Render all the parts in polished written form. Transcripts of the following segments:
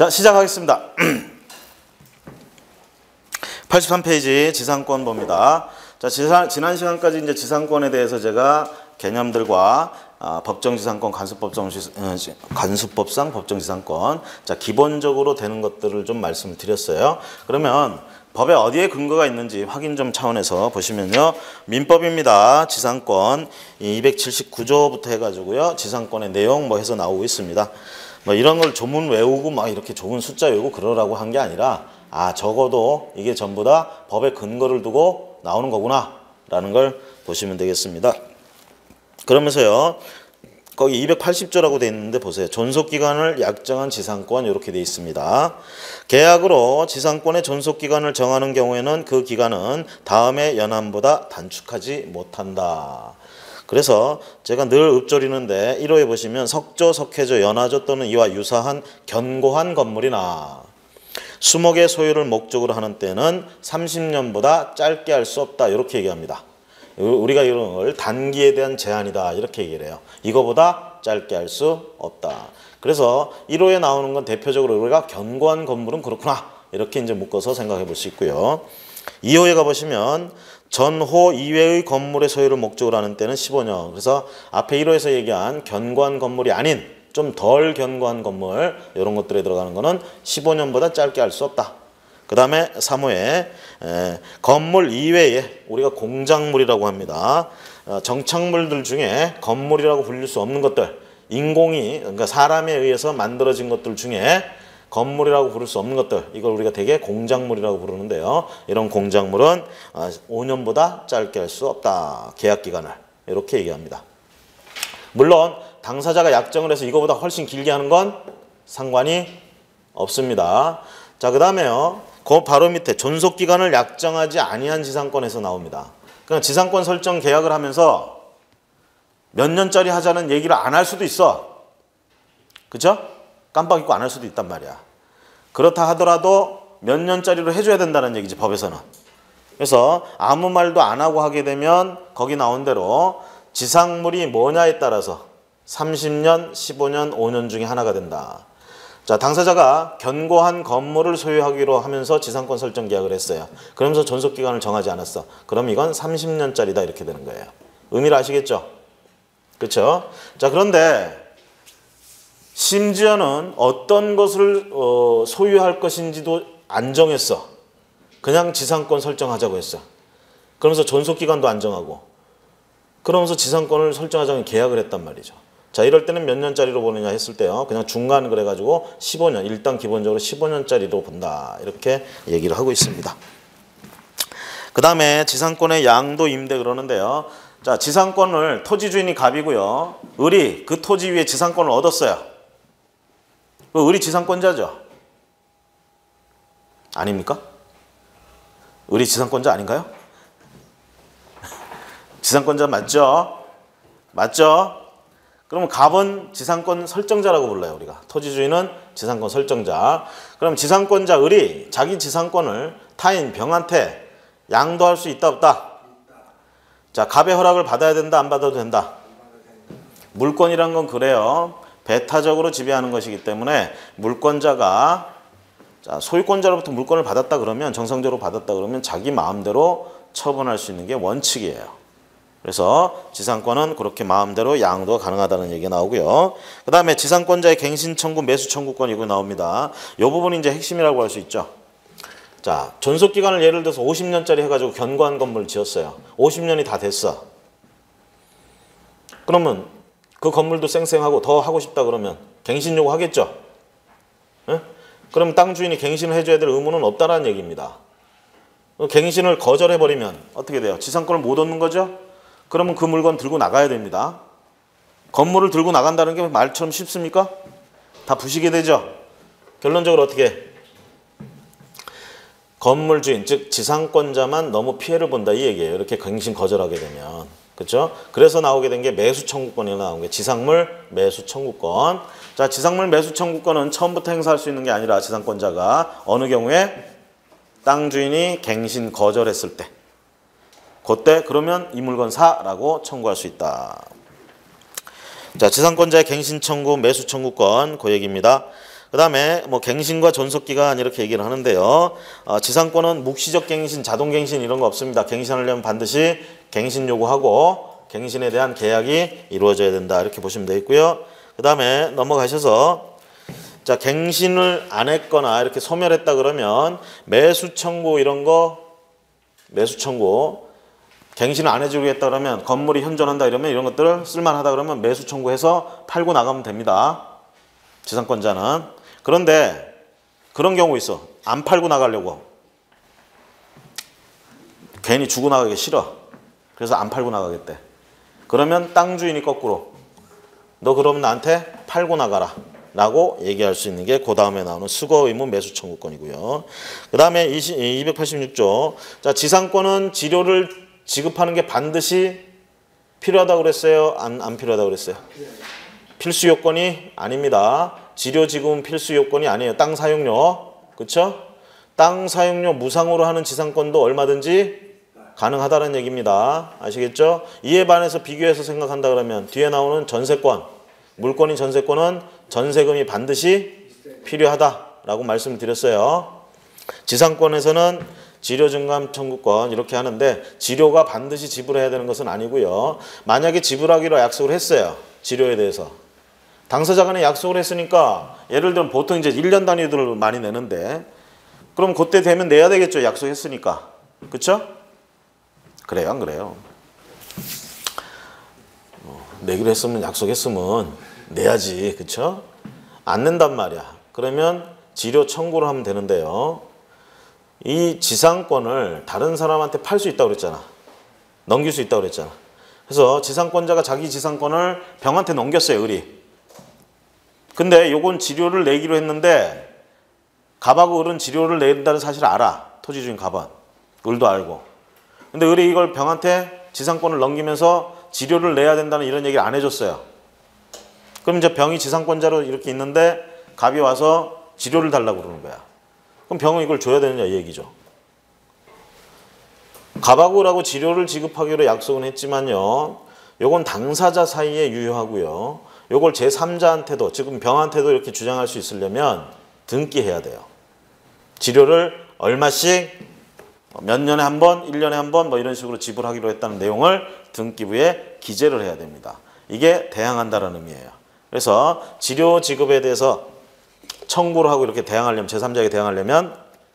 자, 시작하겠습니다. 83페이지 지상권 봅니다. 자, 지난 시간까지 이제 지상권에 대해서 제가 개념들과 법정지상권, 간수법상 법정지상권, 자, 기본적으로 되는 것들을 좀 말씀을 드렸어요. 그러면 법에 어디에 근거가 있는지 확인 좀 차원에서 보시면요. 민법입니다. 지상권 279조부터 해가지고요. 지상권의 내용 뭐 해서 나오고 있습니다. 뭐 이런 걸 조문 외우고 막 이렇게 좋은 숫자 외우고 그러라고 한 게 아니라 적어도 이게 전부 다 법의 근거를 두고 나오는 거구나 라는 걸 보시면 되겠습니다. 그러면서요. 거기 280조라고 돼 있는데 보세요. 존속기간을 약정한 지상권 이렇게 돼 있습니다. 계약으로 지상권의 존속기간을 정하는 경우에는 그 기간은 다음의 연한보다 단축하지 못한다. 그래서 제가 늘 읊조리는데 1호에 보시면 석조, 석회조, 연화조 또는 이와 유사한 견고한 건물이나 수목의 소유를 목적으로 하는 때는 30년보다 짧게 할 수 없다. 이렇게 얘기합니다. 우리가 이런 걸 단기에 대한 제한이다. 이렇게 얘기를 해요. 이거보다 짧게 할 수 없다. 그래서 1호에 나오는 건 대표적으로 우리가 견고한 건물은 그렇구나. 이렇게 이제 묶어서 생각해 볼 수 있고요. 2호에 가보시면 전호 이외의 건물의 소유를 목적으로 하는 때는 15년. 그래서 앞에 1호에서 얘기한 견고한 건물이 아닌 좀 덜 견고한 건물 이런 것들에 들어가는 거는 15년보다 짧게 할 수 없다. 그 다음에 3호에 건물 이외에 우리가 공작물이라고 합니다. 정착물들 중에 건물이라고 불릴 수 없는 것들, 인공이 그러니까 사람에 의해서 만들어진 것들 중에 건물이라고 부를 수 없는 것들, 이걸 우리가 되게 공작물이라고 부르는데요. 이런 공작물은 5년보다 짧게 할 수 없다. 계약기간을 이렇게 얘기합니다. 물론 당사자가 약정을 해서 이거보다 훨씬 길게 하는 건 상관이 없습니다. 자, 그 다음에요. 그 바로 밑에 존속기간을 약정하지 아니한 지상권에서 나옵니다. 그러니까 지상권 설정 계약을 하면서 몇 년짜리 하자는 얘기를 안 할 수도 있어. 그죠? 깜빡 잊고 안 할 수도 있단 말이야. 그렇다 하더라도 몇 년짜리로 해줘야 된다는 얘기지, 법에서는. 그래서 아무 말도 안 하고 하게 되면 거기 나온 대로 지상물이 뭐냐에 따라서 30년, 15년, 5년 중에 하나가 된다. 자, 당사자가 견고한 건물을 소유하기로 하면서 지상권 설정 계약을 했어요. 그러면서 존속기간을 정하지 않았어. 그럼 이건 30년짜리다 이렇게 되는 거예요. 의미를 아시겠죠? 그렇죠? 자, 그런데 심지어는 어떤 것을 소유할 것인지도 안 정했어. 그냥 지상권 설정하자고 했어. 그러면서 존속기간도 안 정하고 그러면서 지상권을 설정하자고 계약을 했단 말이죠. 자, 이럴 때는 몇 년짜리로 보느냐 했을 때요. 그냥 중간 그래가지고 15년, 일단 기본적으로 15년짜리로 본다. 이렇게 얘기를 하고 있습니다. 그 다음에 지상권의 양도 임대 그러는데요. 자, 지상권을 토지 주인이 갑이고요. 을이 그 토지 위에 지상권을 얻었어요. 그 을이 지상권자죠? 아닙니까? 을이 지상권자 아닌가요? 지상권자 맞죠? 맞죠? 그러면 갑은 지상권 설정자라고 불러요, 우리가. 토지 주인은 지상권 설정자. 그럼 지상권자 을이 자기 지상권을 타인 병한테 양도할 수 있다, 없다? 자, 갑의 허락을 받아야 된다, 안 받아도 된다? 물권이란 건 그래요. 배타적으로 지배하는 것이기 때문에 물권자가 소유권자로부터 물권을 받았다 그러면 정상적으로 받았다 그러면 자기 마음대로 처분할 수 있는 게 원칙이에요. 그래서 지상권은 그렇게 마음대로 양도가 가능하다는 얘기가 나오고요. 그 다음에 지상권자의 갱신 청구, 매수 청구권 이거 나옵니다. 이 부분이 이제 핵심이라고 할 수 있죠. 자, 존속기간을 예를 들어서 50년짜리 해가지고 견고한 건물을 지었어요. 50년이 다 됐어. 그러면 그 건물도 쌩쌩하고 더 하고 싶다 그러면 갱신 요구하겠죠? 예? 그럼 땅 주인이 갱신을 해줘야 될 의무는 없다는 얘기입니다. 갱신을 거절해버리면 어떻게 돼요? 지상권을 못 얻는 거죠? 그러면 그 물건 들고 나가야 됩니다. 건물을 들고 나간다는 게 말처럼 쉽습니까? 다 부시게 되죠? 결론적으로 어떻게 해? 건물 주인, 즉 지상권자만 너무 피해를 본다 이 얘기예요. 이렇게 갱신 거절하게 되면. 그렇죠? 그래서 나오게 된 게 매수 청구권이 나온 게 지상물 매수 청구권. 자, 지상물 매수 청구권은 처음부터 행사할 수 있는 게 아니라 지상권자가 어느 경우에 땅 주인이 갱신 거절했을 때 그때 그러면 이 물건 사라고 청구할 수 있다. 자, 지상권자의 갱신 청구, 매수 청구권 그 얘기입니다. 그 다음에 뭐 갱신과 존속기간 이렇게 얘기를 하는데요. 지상권은 묵시적 갱신, 자동 갱신 이런 거 없습니다. 갱신하려면 반드시 갱신 요구하고 갱신에 대한 계약이 이루어져야 된다. 이렇게 보시면 되겠고요. 그 다음에 넘어가셔서 자, 갱신을 안 했거나 이렇게 소멸했다 그러면 매수 청구 이런 거 매수 청구 갱신을 안 해주겠다 그러면 건물이 현존한다 이러면 이런 것들을 쓸만하다 그러면 매수 청구해서 팔고 나가면 됩니다. 지상권자는. 그런데 그런 경우 있어. 안 팔고 나가려고. 괜히 주고 나가기 싫어. 그래서 안 팔고 나가겠대. 그러면 땅 주인이 거꾸로 너 그러면 나한테 팔고 나가라 라고 얘기할 수 있는 게 그 다음에 나오는 수거 의무 매수 청구권이고요. 그 다음에 286조. 자, 지상권은 지료를 지급하는 게 반드시 필요하다고 그랬어요? 안 필요하다고 그랬어요? 필수 요건이 아닙니다. 지료 지급은 필수 요건이 아니에요. 땅 사용료. 그렇죠? 땅 사용료 무상으로 하는 지상권도 얼마든지 가능하다는 얘기입니다. 아시겠죠? 이에 반해서 비교해서 생각한다 그러면 뒤에 나오는 전세권, 물권인 전세권은 전세금이 반드시 필요하다라고 말씀드렸어요. 지상권에서는 지료 증감 청구권 이렇게 하는데 지료가 반드시 지불해야 되는 것은 아니고요. 만약에 지불하기로 약속을 했어요. 지료에 대해서. 당사자 간에 약속을 했으니까 예를 들면 보통 이제 1년 단위들을 많이 내는데 그럼 그때 되면 내야 되겠죠. 약속했으니까. 그렇죠? 그래요, 안 그래요? 내기로 했으면 약속했으면 내야지. 그렇죠? 안 낸단 말이야. 그러면 지료 청구를 하면 되는데요. 이 지상권을 다른 사람한테 팔 수 있다고 그랬잖아. 넘길 수 있다고 그랬잖아. 그래서 지상권자가 자기 지상권을 병한테 넘겼어요. 을이. 근데 요건 지료를 내기로 했는데 갑하고 을은 지료를 낸다는 사실을 알아. 토지 주인 갑은. 을도 알고. 근데 을이 이걸 병한테 지상권을 넘기면서 지료를 내야 된다는 이런 얘기를 안 해줬어요. 그럼 이제 병이 지상권자로 이렇게 있는데 갑이 와서 지료를 달라고 그러는 거야. 그럼 병은 이걸 줘야 되느냐 이 얘기죠. 갑하고 을하고 지료를 지급하기로 약속은 했지만요. 요건 당사자 사이에 유효하고요. 요걸 제3자한테도 지금 병한테도 이렇게 주장할 수 있으려면 등기해야 돼요. 지료를 얼마씩 몇 년에 한 번, 1년에 한 번 뭐 이런 식으로 지불하기로 했다는 내용을 등기부에 기재를 해야 됩니다. 이게 대항한다라는 의미예요. 그래서 지료 지급에 대해서 청구를 하고 이렇게 대항하려면 제3자에게 대항하려면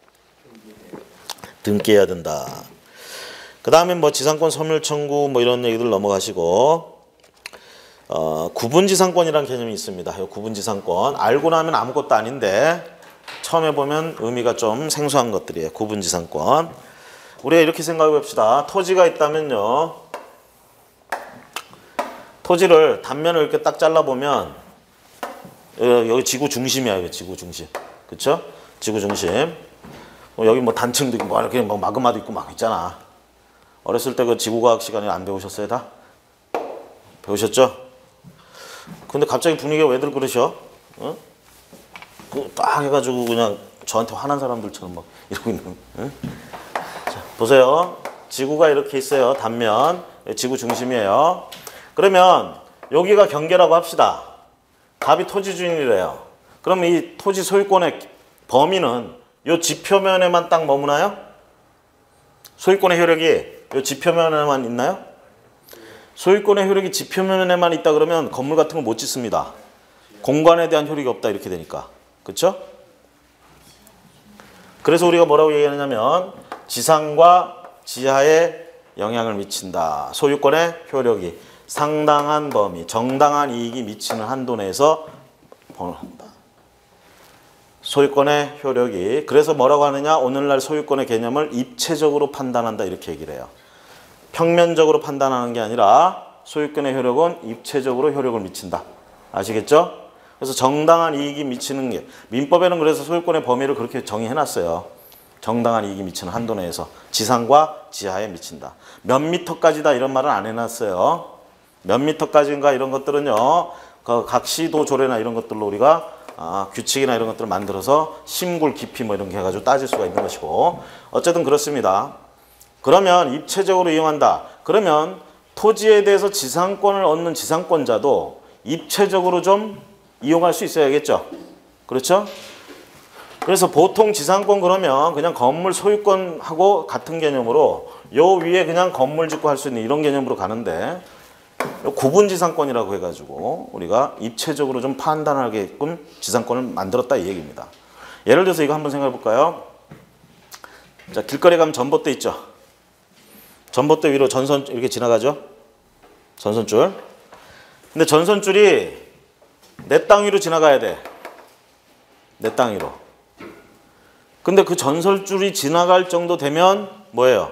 등기해야 된다. 그 다음에 뭐 지상권 소멸 청구 뭐 이런 얘기들 넘어가시고 구분지상권이라는 개념이 있습니다. 구분지상권 알고 나면 아무것도 아닌데 처음에 보면 의미가 좀 생소한 것들이에요. 구분지상권. 우리가 이렇게 생각해 봅시다. 토지가 있다면요. 토지를 단면을 이렇게 딱 잘라보면 여기 지구 중심이야. 여기 지구 중심. 그쵸? 지구 중심. 여기 뭐 단층도 있고 뭐 이렇게 뭐 마그마도 있고 막 있잖아. 어렸을 때 그 지구과학 시간에 안 배우셨어요 다? 배우셨죠? 근데 갑자기 분위기가 왜들 그러셔? 어? 딱 해가지고 그냥 저한테 화난 사람들처럼 막 이러고 있는. 응? 자, 보세요. 지구가 이렇게 있어요. 단면. 지구 중심이에요. 그러면 여기가 경계라고 합시다. 갑이 토지 주인이래요. 그러면 이 토지 소유권의 범위는 이 지표면에만 딱 머무나요? 소유권의 효력이 이 지표면에만 있나요? 소유권의 효력이 지표면에만 있다 그러면 건물 같은 거 못 짓습니다. 공간에 대한 효력이 없다 이렇게 되니까. 그렇죠? 그래서 우리가 뭐라고 얘기하냐면 지상과 지하에 영향을 미친다. 소유권의 효력이 상당한 범위, 정당한 이익이 미치는 한도 내에서 한다. 소유권의 효력이 그래서 뭐라고 하느냐? 오늘날 소유권의 개념을 입체적으로 판단한다 이렇게 얘기를 해요. 평면적으로 판단하는 게 아니라 소유권의 효력은 입체적으로 효력을 미친다. 아시겠죠? 그래서 정당한 이익이 미치는 게 민법에는 그래서 소유권의 범위를 그렇게 정의해놨어요. 정당한 이익이 미치는 한도 내에서 지상과 지하에 미친다. 몇 미터까지다 이런 말은 안 해놨어요. 몇 미터까지인가 이런 것들은요. 각 시도 조례나 이런 것들로 우리가 규칙이나 이런 것들을 만들어서 심굴 깊이 뭐 이런 게 해가지고 따질 수가 있는 것이고 어쨌든 그렇습니다. 그러면 입체적으로 이용한다. 그러면 토지에 대해서 지상권을 얻는 지상권자도 입체적으로 좀 이용할 수 있어야겠죠. 그렇죠? 그래서 보통 지상권 그러면 그냥 건물 소유권하고 같은 개념으로 요 위에 그냥 건물 짓고 할 수 있는 이런 개념으로 가는데 구분지상권이라고 해가지고 우리가 입체적으로 좀 판단하게끔 지상권을 만들었다 이 얘기입니다. 예를 들어서 이거 한번 생각해 볼까요? 자, 길거리 가면 전봇대 있죠? 전봇대 위로 전선 이렇게 지나가죠? 전선줄. 근데 전선줄이 내 땅 위로 지나가야 돼. 내 땅 위로. 근데 그 전설줄이 지나갈 정도 되면 뭐예요?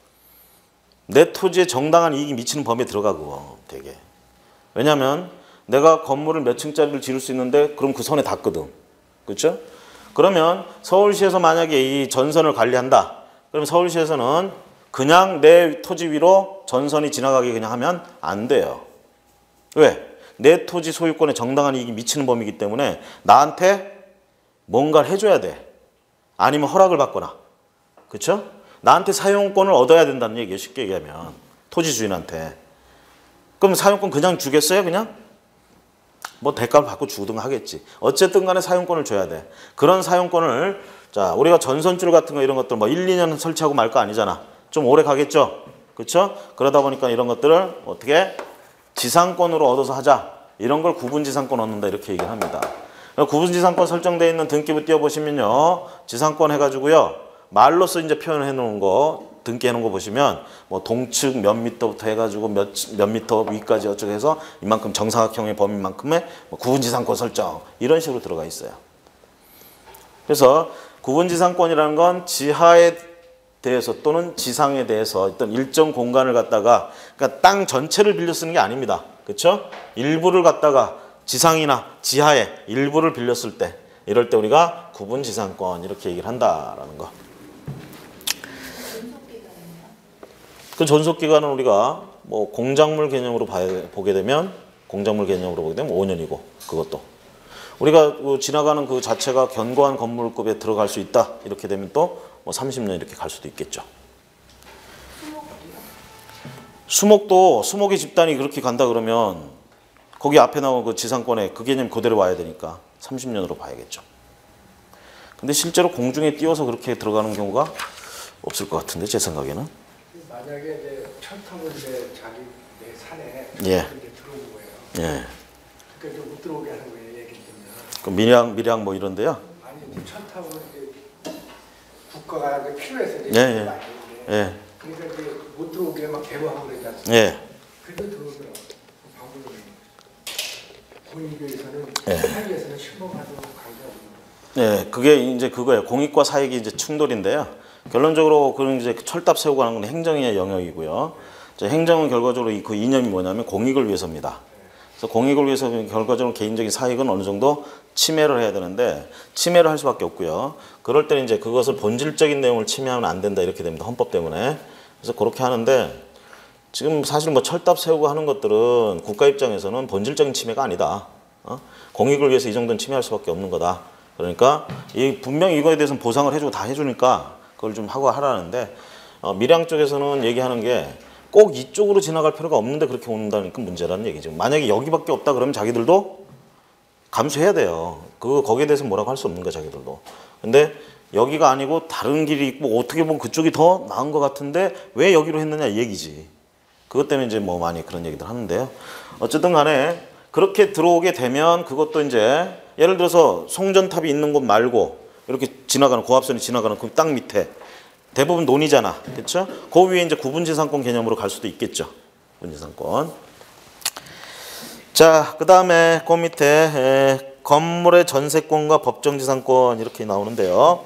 내 토지에 정당한 이익이 미치는 범위에 들어가고 되게. 왜냐하면 내가 건물을 몇 층짜리를 지을 수 있는데 그럼 그 선에 닿거든. 그렇죠? 그러면 서울시에서 만약에 이 전선을 관리한다. 그러면 서울시에서는 그냥 내 토지 위로 전선이 지나가게 그냥 하면 안 돼요. 왜? 내 토지 소유권에 정당한 이익이 미치는 범위이기 때문에 나한테 뭔가를 해줘야 돼. 아니면 허락을 받거나. 그렇죠? 나한테 사용권을 얻어야 된다는 얘기예요. 쉽게 얘기하면. 토지 주인한테. 그럼 사용권 그냥 주겠어요? 그냥? 뭐 대가를 받고 주든가 하겠지. 어쨌든 간에 사용권을 줘야 돼. 그런 사용권을 자 우리가 전선줄 같은 거 이런 것들 뭐 1, 2년 설치하고 말 거 아니잖아. 좀 오래 가겠죠? 그렇죠? 그러다 보니까 이런 것들을 어떻게 지상권으로 얻어서 하자. 이런 걸 구분지상권 얻는다 이렇게 얘기를 합니다. 구분지상권 설정되어 있는 등기부 띄워보시면요. 지상권 해가지고요. 말로써 이제 표현해 놓은 거, 등기해 놓은 거 보시면 뭐 동측 몇 미터부터 해가지고 몇 미터 위까지 어쩌고 해서 이만큼 정사각형의 범위만큼의 뭐 구분지상권 설정 이런 식으로 들어가 있어요. 그래서 구분지상권이라는 건 지하에 대해서 또는 지상에 대해서 어떤 일정 공간을 갖다가 그러니까 땅 전체를 빌려 쓰는 게 아닙니다. 그렇죠? 일부를 갖다가 지상이나 지하에 일부를 빌렸을 때 이럴 때 우리가 구분지상권 이렇게 얘기를 한다라는 거. 그 존속기간은 우리가 뭐 공작물 개념으로 보게 되면 5년이고 그것도 우리가 그 지나가는 그 자체가 견고한 건물급에 들어갈 수 있다 이렇게 되면 또 뭐 30년 이렇게 갈 수도 있겠죠. 수목도 수목의 집단이 그렇게 간다 그러면 거기 앞에 나온 그 지상권에 그 개념 그대로 와야 되니까 30년으로 봐야겠죠. 근데 실제로 공중에 띄워서 그렇게 들어가는 경우가 없을 것 같은데 제 생각에는. 만약에 이제 철탑을 이제 자기 내 산에 예. 이제 들어오는 거예요. 예. 그러니까 못 들어오게 하는 거예요. 예를 들면. 그 밀양 뭐 이런데요. 아니 철탑은 이제 국가가 이제 필요해서 이제 예, 예. 많이 예. 그러니까 이제 못 들어오게 막 대모하고 그러지 않습니까? 예. 그래도 들어오더라고. 방법은 공익위에서는 예. 사회에서는 실무하도록 강조하고. 네, 그게 이제 그거예요. 공익과 사익이 이제 충돌인데요. 결론적으로 그런 이제 철탑 세우고 하는 건 행정의 영역이고요. 이제 행정은 결과적으로 그 이념이 뭐냐면 공익을 위해서입니다. 그래서 공익을 위해서 결과적으로 개인적인 사익은 어느 정도 침해를 해야 되는데 침해를 할 수밖에 없고요. 그럴 때는 이제 그것을 본질적인 내용을 침해하면 안 된다 이렇게 됩니다. 헌법 때문에. 그래서 그렇게 하는데 지금 사실 뭐 철탑 세우고 하는 것들은 국가 입장에서는 본질적인 침해가 아니다. 공익을 위해서 이 정도는 침해할 수밖에 없는 거다. 그러니까 분명히 이거에 대해서는 보상을 해주고 다 해주니까 그걸 좀 하고 하라는데 밀양 쪽에서는 얘기하는 게 꼭 이쪽으로 지나갈 필요가 없는데 그렇게 온다니까 문제라는 얘기죠. 만약에 여기밖에 없다 그러면 자기들도 감수해야 돼요. 거기에 대해서 뭐라고 할 수 없는 거야 자기들도. 근데 여기가 아니고 다른 길이 있고 어떻게 보면 그쪽이 더 나은 것 같은데 왜 여기로 했느냐 이 얘기지. 그것 때문에 이제 뭐 많이 그런 얘기들 하는데요. 어쨌든 간에 그렇게 들어오게 되면 그것도 이제 예를 들어서 송전탑이 있는 곳 말고 이렇게 지나가는 고압선이 지나가는 그 땅 밑에 대부분 논이잖아. 그렇죠? 그 위에 이제 구분지상권 개념으로 갈 수도 있겠죠. 구분지상권. 자, 그다음에 그 밑에 건물의 전세권과 법정지상권 이렇게 나오는데요.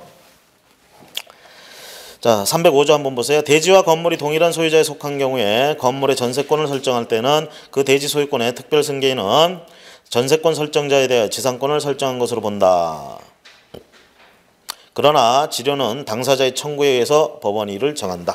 자, 305조 한번 보세요. 대지와 건물이 동일한 소유자에 속한 경우에 건물의 전세권을 설정할 때는 그 대지 소유권의 특별 승계인은 전세권 설정자에 대해 지상권을 설정한 것으로 본다. 그러나 지료는 당사자의 청구에 의해서 법원이 이를 정한다.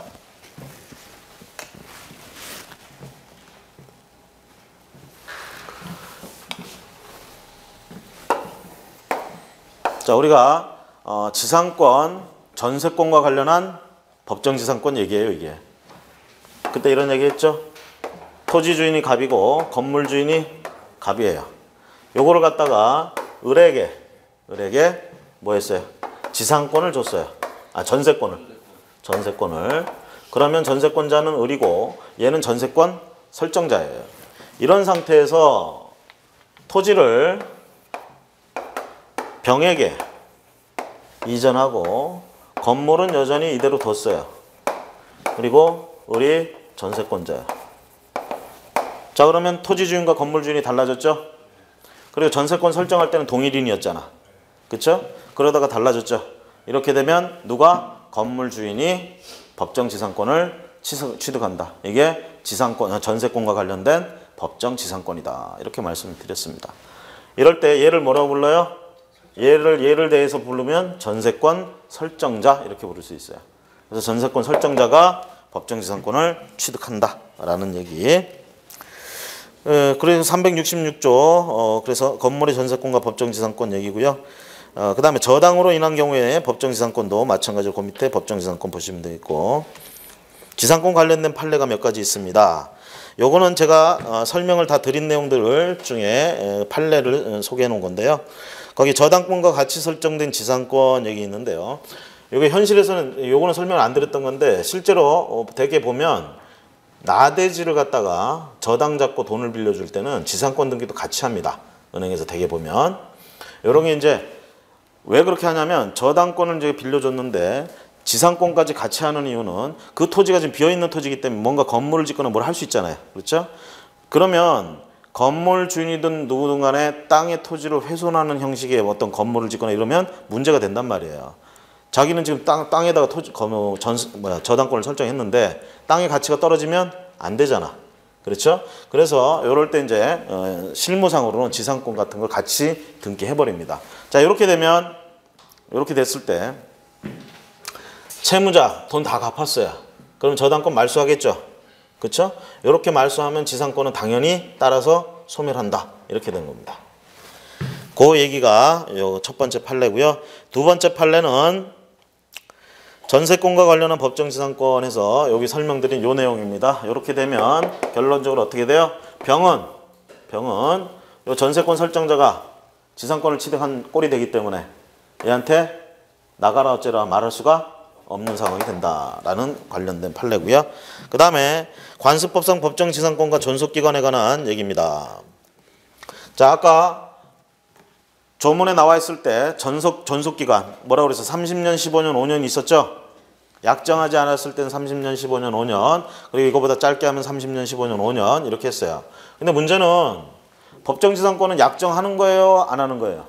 자, 우리가 지상권, 전세권과 관련한 법정지상권 얘기예요, 이게. 그때 이런 얘기 했죠? 토지 주인이 갑이고 건물 주인이 갑이에요. 요거를 갖다가 을에게 을에게 뭐 했어요? 지상권을 줬어요. 아, 전세권을. 그러면 전세권자는 을이고 얘는 전세권 설정자예요. 이런 상태에서 토지를 병에게 이전하고 건물은 여전히 이대로 뒀어요. 그리고 을이 전세권자예요. 자, 그러면 토지 주인과 건물 주인이 달라졌죠? 그리고 전세권 설정할 때는 동일인이었잖아. 그쵸? 그러다가 달라졌죠. 이렇게 되면 누가? 건물 주인이 법정 지상권을 취득한다. 이게 전세권과 관련된 법정 지상권이다. 이렇게 말씀을 드렸습니다. 이럴 때 얘를 뭐라고 불러요? 얘를 대해서 부르면 전세권 설정자 이렇게 부를 수 있어요. 그래서 전세권 설정자가 법정 지상권을 취득한다 라는 얘기. 그래서 366조 그래서 건물의 전세권과 법정 지상권 얘기고요. 그 다음에 저당으로 인한 경우에 법정 지상권도 마찬가지로 그 밑에 법정 지상권 보시면 되겠고, 지상권 관련된 판례가 몇 가지 있습니다. 요거는 제가 설명을 다 드린 내용들 중에 판례를 소개해 놓은 건데요. 거기 저당권과 같이 설정된 지상권 얘기 있는데요. 이게 현실에서는 요거는 설명을 안 드렸던 건데 실제로 대개 보면 나대지를 갖다가 저당 잡고 돈을 빌려줄 때는 지상권 등기도 같이 합니다. 은행에서 대개 보면. 요런 게 이제 왜 그렇게 하냐면 저당권을 이제 빌려줬는데 지상권까지 같이 하는 이유는 그 토지가 지금 비어있는 토지이기 때문에 뭔가 건물을 짓거나 뭘 할 수 있잖아요. 그렇죠? 그러면 건물 주인이든 누구든 간에 땅의 토지를 훼손하는 형식의 어떤 건물을 짓거나 이러면 문제가 된단 말이에요. 자기는 지금 땅에다가 저당권을 설정했는데 땅의 가치가 떨어지면 안 되잖아. 그렇죠? 그래서 이럴 때 이제 실무상으로는 지상권 같은 걸 같이 등기해버립니다. 자, 이렇게 되면 이렇게 됐을 때 채무자 돈 다 갚았어요. 그럼 저당권 말소하겠죠. 그렇죠? 이렇게 말소하면 지상권은 당연히 따라서 소멸한다. 이렇게 된 겁니다. 그 얘기가 첫 번째 판례고요. 두 번째 판례는 전세권과 관련한 법정지상권에서 여기 설명드린 요 내용입니다. 이렇게 되면 결론적으로 어떻게 돼요? 병은 요 전세권 설정자가 지상권을 취득한 꼴이 되기 때문에 얘한테 나가라 어쩌라 말할 수가 없는 상황이 된다라는 관련된 판례고요. 그 다음에 관습법상 법정지상권과 존속기관에 관한 얘기입니다. 자, 아까 조문에 나와 있을 때 존속기간 뭐라고 그래서 30년, 15년, 5년 있었죠? 약정하지 않았을 때는 30년, 15년, 5년, 그리고 이거보다 짧게 하면 30년, 15년, 5년 이렇게 했어요. 근데 문제는 법정지상권은 약정하는 거예요? 안 하는 거예요?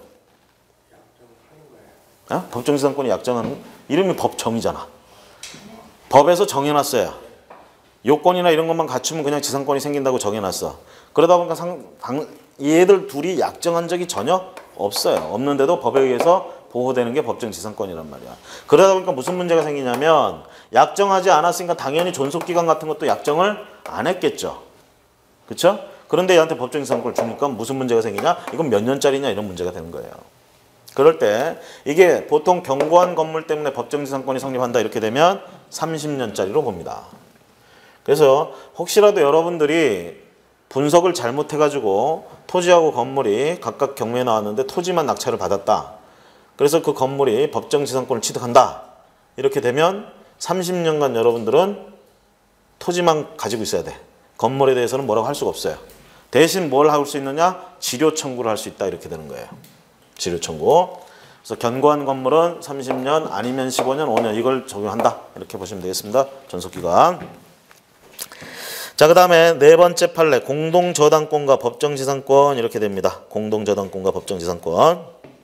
법정지상권이 약정하는 이름이 법정이잖아. 법에서 정해놨어요. 요건이나 이런 것만 갖추면 그냥 지상권이 생긴다고 정해놨어. 그러다 보니까 얘들 둘이 약정한 적이 전혀 없어요. 없는데도 법에 의해서 보호되는 게 법정지상권이란 말이야. 그러다 보니까 무슨 문제가 생기냐면 약정하지 않았으니까 당연히 존속기간 같은 것도 약정을 안 했겠죠. 그렇죠? 그런데 얘한테 법정지상권을 주니까 무슨 문제가 생기냐? 이건 몇 년짜리냐 이런 문제가 되는 거예요. 그럴 때 이게 보통 견고한 건물 때문에 법정지상권이 성립한다 이렇게 되면 30년짜리로 봅니다. 그래서 혹시라도 여러분들이 분석을 잘못해가지고 토지하고 건물이 각각 경매에 나왔는데 토지만 낙찰을 받았다. 그래서 그 건물이 법정지상권을 취득한다. 이렇게 되면 30년간 여러분들은 토지만 가지고 있어야 돼. 건물에 대해서는 뭐라고 할 수가 없어요. 대신 뭘 할 수 있느냐? 지료 청구를 할 수 있다. 이렇게 되는 거예요. 지료 청구. 그래서 견고한 건물은 30년 아니면 15년, 5년 이걸 적용한다. 이렇게 보시면 되겠습니다. 존속기간. 자, 그 다음에 네 번째 판례 공동저당권과 법정지상권 이렇게 됩니다. 공동저당권과 법정지상권.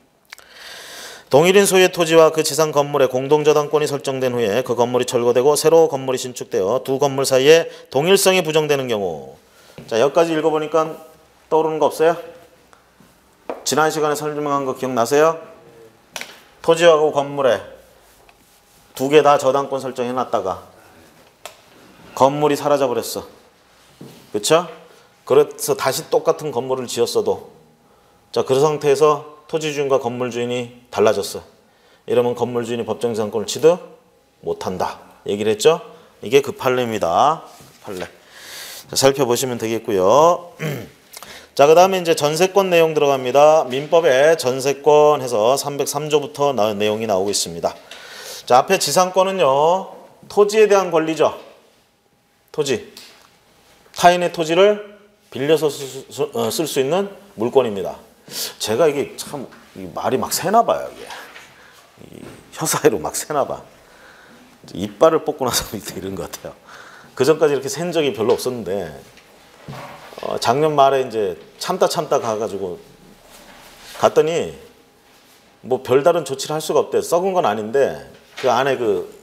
동일인 소유의 토지와 그 지상 건물에 공동저당권이 설정된 후에 그 건물이 철거되고 새로 건물이 신축되어 두 건물 사이에 동일성이 부정되는 경우. 자, 여기까지 읽어보니까 떠오르는 거 없어요? 지난 시간에 설명한 거 기억나세요? 토지하고 건물에 두 개 다 저당권 설정해놨다가 건물이 사라져버렸어. 그렇죠? 그래서 다시 똑같은 건물을 지었어도 자, 그 상태에서 토지 주인과 건물 주인이 달라졌어. 이러면 건물 주인이 법정지상권을 취득 못한다. 얘기를 했죠? 이게 그 판례입니다. 판례. 자, 살펴보시면 되겠고요. 자, 그 다음에 이제 전세권 내용 들어갑니다. 민법에 전세권 해서 303조부터 내용이 나오고 있습니다. 자, 앞에 지상권은요, 토지에 대한 권리죠. 토지. 타인의 토지를 빌려서 쓸 수 있는 물권입니다. 제가 이게 참 말이 막 새나 봐요. 이게. 혀 사이로 막 새나 봐. 이빨을 뽑고 나서 이런 것 같아요. 그 전까지 이렇게 센 적이 별로 없었는데 작년 말에 이제 참다 가가지고 갔더니 뭐 별다른 조치를 할 수가 없대. 썩은 건 아닌데 그 안에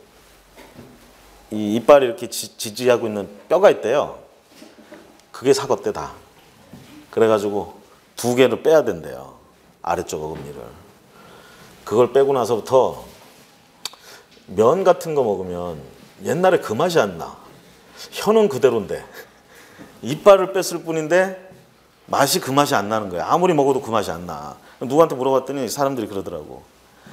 이 이빨이 이렇게 지지하고 있는 뼈가 있대요. 그게 사겁대 다. 그래가지고 2개를 빼야 된대요. 아래쪽 어금니를. 그걸 빼고 나서부터 면 같은 거 먹으면 옛날에 그 맛이 안 나. 혀는 그대로인데 이빨을 뺐을 뿐인데 맛이 그 맛이 안 나는 거야. 아무리 먹어도 그 맛이 안 나. 누구한테 물어봤더니 사람들이 그러더라고.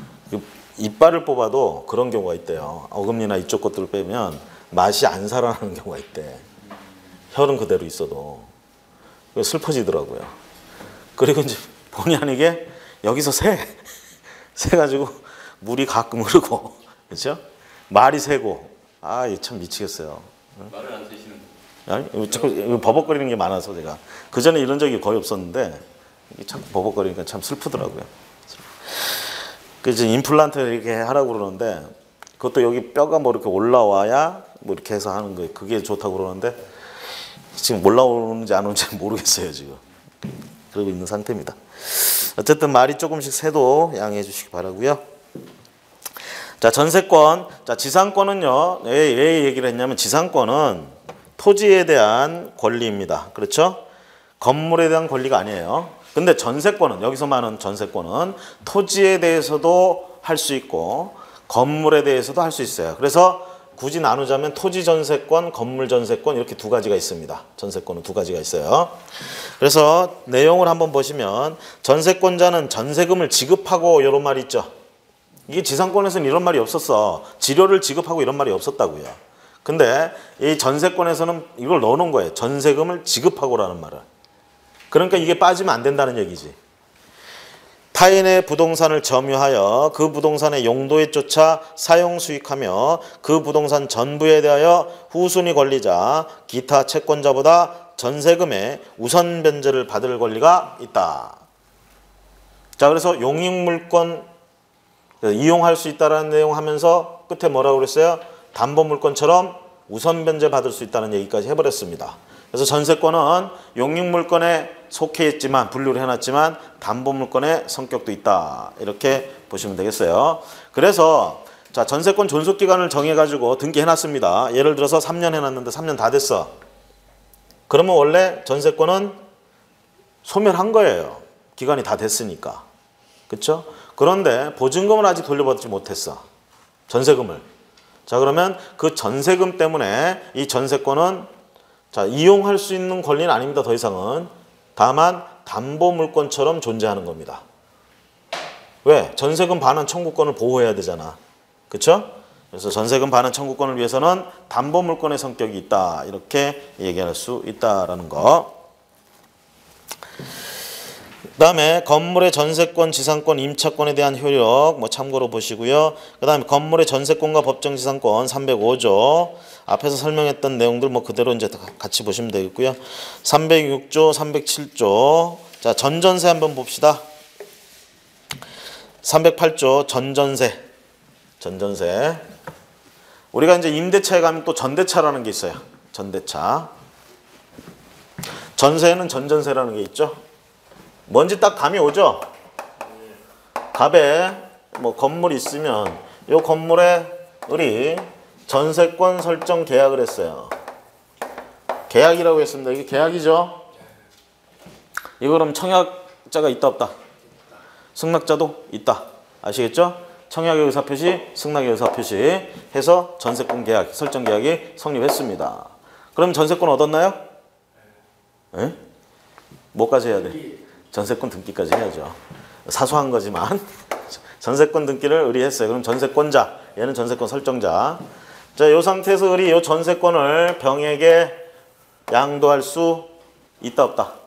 이빨을 뽑아도 그런 경우가 있대요. 어금니나 이쪽 것들을 빼면 맛이 안 살아나는 경우가 있대. 혀는 그대로 있어도. 슬퍼지더라고요. 그리고 이제 본의 아니게 여기서 새가지고 물이 가끔 흐르고, 그렇죠? 말이 새고, 참 미치겠어요. 말을 안 쓰시는. 아니, 자꾸 버벅거리는 게 많아서 제가 그 전에 이런 적이 거의 없었는데 참 버벅거리니까 참 슬프더라고요. 그래서 임플란트 이렇게 하라고 그러는데 그것도 여기 뼈가 뭐 이렇게 올라와야 뭐 이렇게 해서 하는 거예요. 그게 좋다고 그러는데 지금 올라오는지 안 오는지 모르겠어요 지금. 그러고 있는 상태입니다. 어쨌든 말이 조금씩 새도 양해해 주시기 바라고요. 자, 전세권. 자, 지상권은요. 왜 얘기를 했냐면 지상권은 토지에 대한 권리입니다. 그렇죠? 건물에 대한 권리가 아니에요. 근데 전세권은, 여기서 말하는 전세권은 토지에 대해서도 할 수 있고 건물에 대해서도 할 수 있어요. 그래서 굳이 나누자면 토지 전세권, 건물 전세권 이렇게 2가지가 있습니다. 전세권은 2가지가 있어요. 그래서 내용을 한번 보시면 전세권자는 전세금을 지급하고 이런 말이 있죠. 이게 지상권에서는 이런 말이 없었어. 지료를 지급하고 이런 말이 없었다고요. 근데 이 전세권에서는 이걸 넣어놓은 거예요. 전세금을 지급하고라는 말을. 그러니까 이게 빠지면 안 된다는 얘기지. 타인의 부동산을 점유하여 그 부동산의 용도에 쫓아 사용 수익하며 그 부동산 전부에 대하여 후순위 권리자 기타 채권자보다 전세금의 우선 변제를 받을 권리가 있다. 자, 그래서 용익물권 이용할 수 있다라는 내용 하면서 끝에 뭐라고 그랬어요? 담보물권처럼 우선 변제 받을 수 있다는 얘기까지 해버렸습니다. 그래서 전세권은 용익물권에 속해 있지만 분류를 해놨지만 담보물권의 성격도 있다. 이렇게 보시면 되겠어요. 그래서 자, 전세권 존속기간을 정해가지고 등기해놨습니다. 예를 들어서 3년 해놨는데 3년 다 됐어. 그러면 원래 전세권은 소멸한 거예요. 기간이 다 됐으니까. 그렇죠? 그런데 보증금을 아직 돌려받지 못했어. 전세금을. 자, 그러면 그 전세금 때문에 이 전세권은 자, 이용할 수 있는 권리는 아닙니다. 더 이상은. 다만 담보물권처럼 존재하는 겁니다. 왜? 전세금 반환 청구권을 보호해야 되잖아. 그렇죠? 그래서 전세금 반환 청구권을 위해서는 담보물권의 성격이 있다. 이렇게 얘기할 수 있다라는 거. 그 다음에 건물의 전세권, 지상권, 임차권에 대한 효력 뭐 참고로 보시고요. 그 다음에 건물의 전세권과 법정지상권 305조 앞에서 설명했던 내용들 뭐 그대로 이제 같이 보시면 되겠고요. 306조, 307조. 자, 전전세 한번 봅시다. 308조 전전세. 전전세. 우리가 이제 임대차에 가면 또 전대차라는 게 있어요. 전대차. 전세에는 전전세라는 게 있죠. 뭔지 딱 감이 오죠? 갑에 뭐 건물이 있으면 이 건물에 우리 전세권 설정 계약을 했어요. 계약이라고 했습니다. 이게 계약이죠? 이거 그럼 청약자가 있다 없다? 승낙자도 있다. 아시겠죠? 청약의 의사표시, 승낙의 의사표시 해서 전세권 계약, 설정 계약이 성립했습니다. 그럼 전세권 얻었나요? 네? 뭐까지 해야 돼? 전세권 등기까지 해야죠. 사소한 거지만 전세권 등기를 의뢰했어요. 그럼 전세권자, 얘는 전세권 설정자. 자, 이 상태에서 우리 이 전세권을 병에게 양도할 수 있다 없다?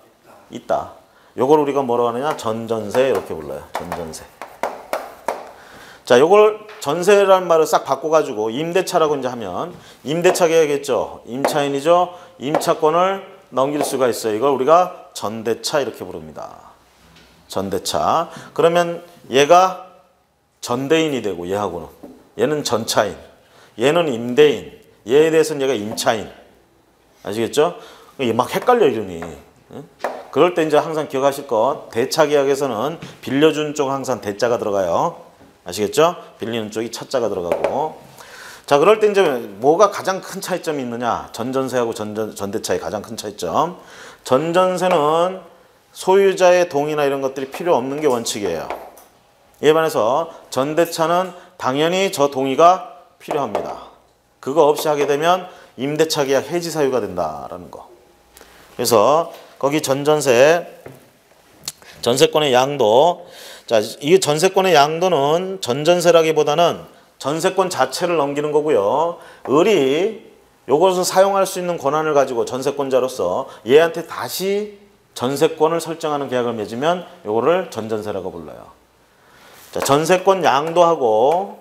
있다. 요걸 우리가 뭐라고 하느냐? 전전세 이렇게 불러요. 전전세. 자, 요걸 전세라는 말을 싹 바꿔가지고 임대차라고 이제 하면 임대차 계약이겠죠. 임차인이죠. 임차권을 넘길 수가 있어요. 이걸 우리가 전대차 이렇게 부릅니다. 전대차. 그러면 얘가 전대인이 되고 얘하고는 얘는 전차인, 얘는 임대인, 얘에 대해서는 얘가 임차인. 아시겠죠? 이게 막 헷갈려 이름이. 그럴 때 이제 항상 기억하실 것, 대차 계약에서는 빌려준 쪽 항상 대자가 들어가요. 아시겠죠? 빌리는 쪽이 차자가 들어가고. 자, 그럴 때 이제 뭐가 가장 큰 차이점이 있느냐? 전전세하고 전대차의 가장 큰 차이점. 전전세는 소유자의 동의나 이런 것들이 필요 없는 게 원칙이에요. 이에 반해서 전대차는 당연히 저 동의가 필요합니다. 그거 없이 하게 되면 임대차 계약 해지 사유가 된다라는 거. 그래서 거기 전전세, 전세권의 양도. 자, 이 전세권의 양도는 전전세라기보다는 전세권 자체를 넘기는 거고요. 을이 요것을 사용할 수 있는 권한을 가지고 전세권자로서 얘한테 다시 전세권을 설정하는 계약을 맺으면 요거를 전전세라고 불러요. 자, 전세권 양도하고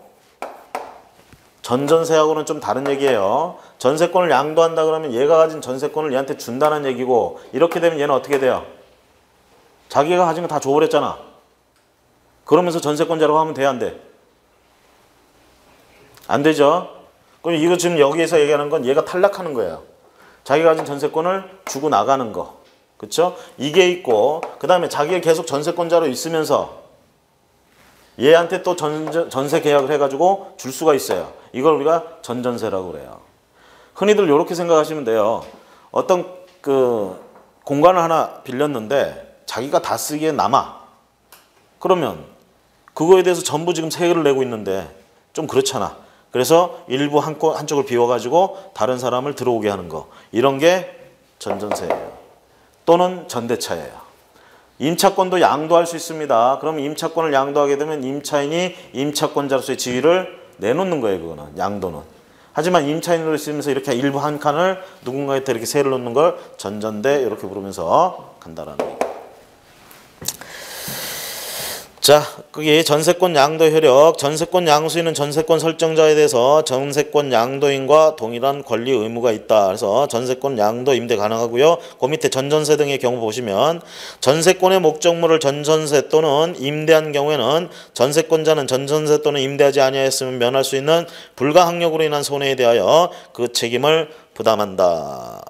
전전세하고는 좀 다른 얘기예요. 전세권을 양도한다 그러면 얘가 가진 전세권을 얘한테 준다는 얘기고, 이렇게 되면 얘는 어떻게 돼요? 자기가 가진 거 다 줘버렸잖아. 그러면서 전세권자라고 하면 돼, 안 돼? 안 되죠? 그럼 이거 지금 여기에서 얘기하는 건 얘가 탈락하는 거예요. 자기가 가진 전세권을 주고 나가는 거. 그쵸? 이게 있고, 그 다음에 자기가 계속 전세권자로 있으면서 얘한테 또 전세 계약을 해가지고 줄 수가 있어요. 이걸 우리가 전전세라고 그래요. 흔히들 이렇게 생각하시면 돼요. 어떤 그 공간을 하나 빌렸는데 자기가 다 쓰기에 남아. 그러면 그거에 대해서 전부 지금 세금을 내고 있는데 좀 그렇잖아. 그래서 일부 한쪽을 비워가지고 다른 사람을 들어오게 하는 거. 이런 게 전전세예요. 또는 전대차예요. 임차권도 양도할 수 있습니다. 그럼 임차권을 양도하게 되면 임차인이 임차권자로서의 지위를 내놓는 거예요. 그거는 양도는. 하지만 임차인으로 있으면서 이렇게 일부 한 칸을 누군가한테 이렇게 세를 놓는 걸 전전대 이렇게 부르면서 간다라는 거예요. 자, 그게 전세권 양도 효력. 전세권 양수인은 전세권 설정자에 대해서 전세권 양도인과 동일한 권리 의무가 있다. 그래서 전세권 양도 임대 가능하고요. 그 밑에 전전세 등의 경우 보시면 전세권의 목적물을 전전세 또는 임대한 경우에는 전세권자는 전전세 또는 임대하지 아니하였으면 면할 수 있는 불가항력으로 인한 손해에 대하여 그 책임을 부담한다.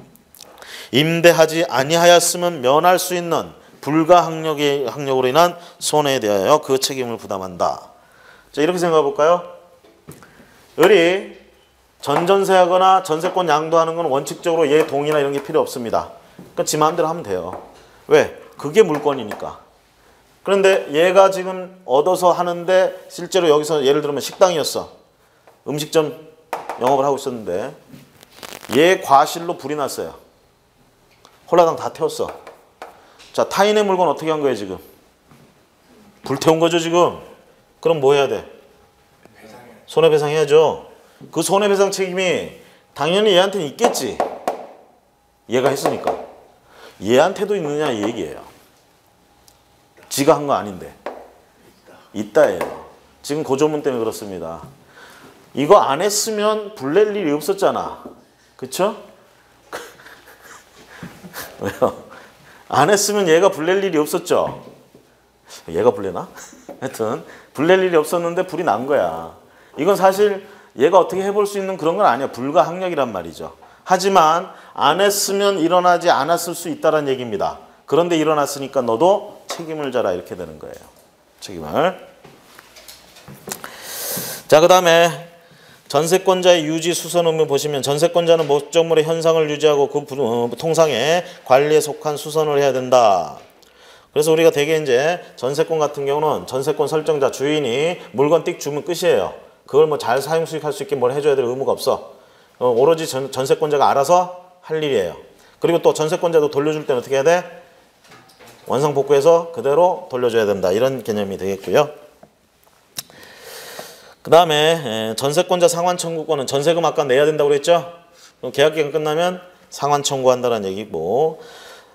임대하지 아니하였으면 면할 수 있는 불가항력으로 인한 손해에 대하여 그 책임을 부담한다. 자, 이렇게 생각해 볼까요? 을이 전전세하거나 전세권 양도하는 건 원칙적으로 얘 동의나 이런 게 필요 없습니다. 그러니까 지 마음대로 하면 돼요. 왜? 그게 물건이니까. 그런데 얘가 지금 얻어서 하는데 실제로 여기서 예를 들면 식당이었어. 음식점 영업을 하고 있었는데 얘 과실로 불이 났어요. 홀라당 다 태웠어. 자, 타인의 물건 어떻게 한 거예요, 지금? 불태운 거죠, 지금? 그럼 뭐 해야 돼? 손해배상 해야죠. 그 손해배상 책임이 당연히 얘한테는 있겠지. 얘가 했으니까. 얘한테도 있느냐 이 얘기예요. 지가 한 거 아닌데. 있다예요. 지금 고조문 때문에 그렇습니다. 이거 안 했으면 불낼 일이 없었잖아. 그쵸? 왜요? 안 했으면 얘가 불낼 일이 없었죠. 얘가 불내나? 하여튼 불낼 일이 없었는데 불이 난 거야. 이건 사실 얘가 어떻게 해볼 수 있는 그런 건 아니야. 불가항력이란 말이죠. 하지만 안 했으면 일어나지 않았을 수 있다는 얘기입니다. 그런데 일어났으니까 너도 책임을 져라 이렇게 되는 거예요. 책임을. 자, 그 다음에 전세권자의 유지 수선 의무 보시면 전세권자는 목적물의 현상을 유지하고 그 통상의 관리에 속한 수선을 해야 된다. 그래서 우리가 대개 이제 전세권 같은 경우는 전세권 설정자 주인이 물건 띡 주면 끝이에요. 그걸 뭐 잘 사용 수익할 수 있게 뭘 해줘야 될 의무가 없어. 오로지 전세권자가 알아서 할 일이에요. 그리고 또 전세권자도 돌려줄 때는 어떻게 해야 돼? 원상복구해서 그대로 돌려줘야 된다. 이런 개념이 되겠고요. 그 다음에 전세권자 상환 청구권은 전세금 아까 내야 된다고 그랬죠? 계약기간 끝나면 상환 청구한다는 얘기고,